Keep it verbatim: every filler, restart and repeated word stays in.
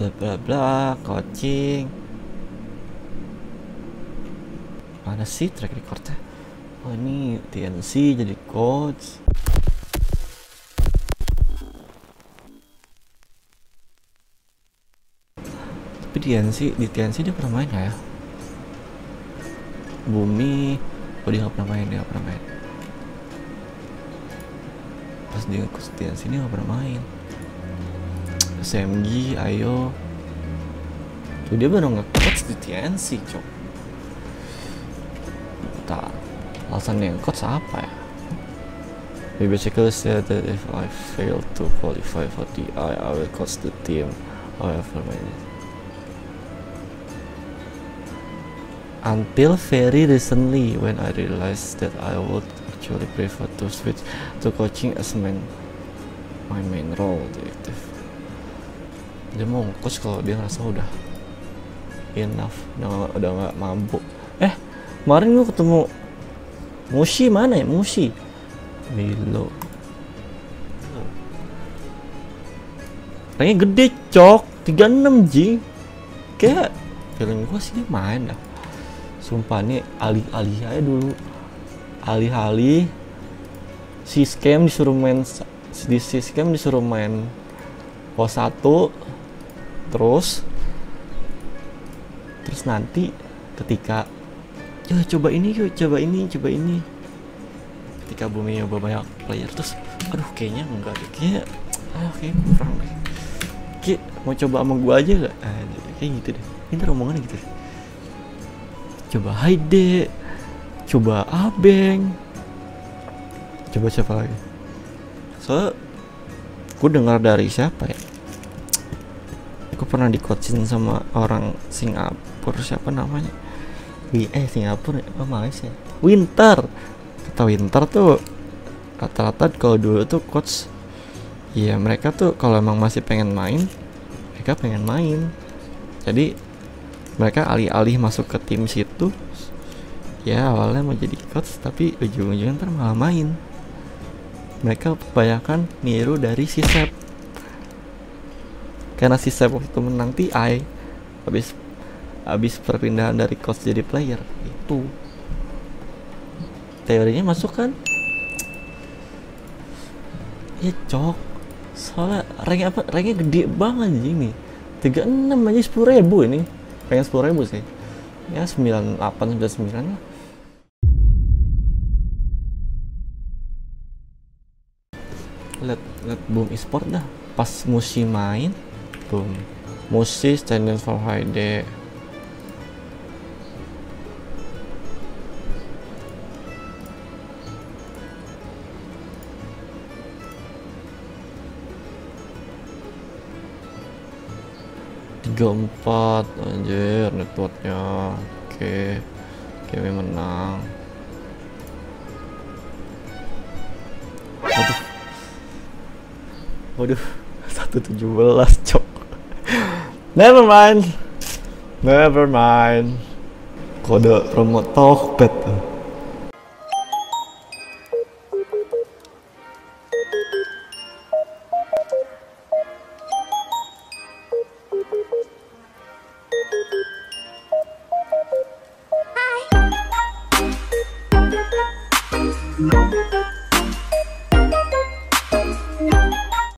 bla bla bla, coaching. Mana sih track recordnya? Oh ini T N C jadi coach. Tapi di T N C, di T N C dia pernah main gak ya? Bumi, oh dia gak pernah main, dia gak pernah main. Pas dia coach T N C dia gak pernah main. S M G, ayo. Tuh dia baru nge-coach di T N C, cok. Tak, alasan yang coach apa ya? He basically said that if I fail to qualify for T I, I will coach the team. However many. Until very recently, when I realized that I would actually prefer to switch to coaching as main, my main role directive. Dia mau coach kalau dia ngerasa udah enough, udah, udah gak mampu. Eh, kemarin gue ketemu Mushi, mana ya Mushi? Milo. Ranknya gede cok, tiga puluh enam G. Kayak feeling gue sih dia main dah. Sumpah nih alih-alih aja dulu. Alih-alih si scam disuruh main di si scam disuruh main pos satu. Terus terus nanti ketika ya coba ini yuk, coba ini, coba ini. Ketika Bumi nyoba banyak player terus aduh kayaknya enggak deh, kayaknya ah kayaknya kurang deh. Kayak mau coba sama gua aja gak? Ah, kayak gitu deh. Ini omongannya gitu deh. Coba Haide, coba Abeng, coba siapa lagi? Soalnya gue dengar dari siapa ya? Gue pernah di coachin sama orang Singapura, siapa namanya? Wih, eh Singapura, oh Malaysia. Winter, kata Winter tuh rata-rata kalau dulu tuh coach, ya mereka tuh kalau emang masih pengen main, mereka pengen main. Jadi mereka alih-alih masuk ke tim situ, ya awalnya mau jadi coach, tapi ujung-ujungnya ntar malah main. Mereka kebanyakan niru dari si Sep. Karena si Sep waktu menang T I, habis habis perpindahan dari coach jadi player, itu teorinya masuk kan? Ya cok, soalnya ranknya apa? Ranknya gede banget ini, tiga puluh enam aja sepuluh ribu ini. Pengen sepuluh ribu sih ya, sembilan puluh delapan, sembilan puluh sembilan lah. Lihat lihat Boom Esport dah pas Musi main. Boom Musi standing for Haide. tiga puluh empat anjir networknya. Oke, kami menang. Waduh, waduh, satu tujuh belas cok. Never mind, never mind. Kode promo Talkback.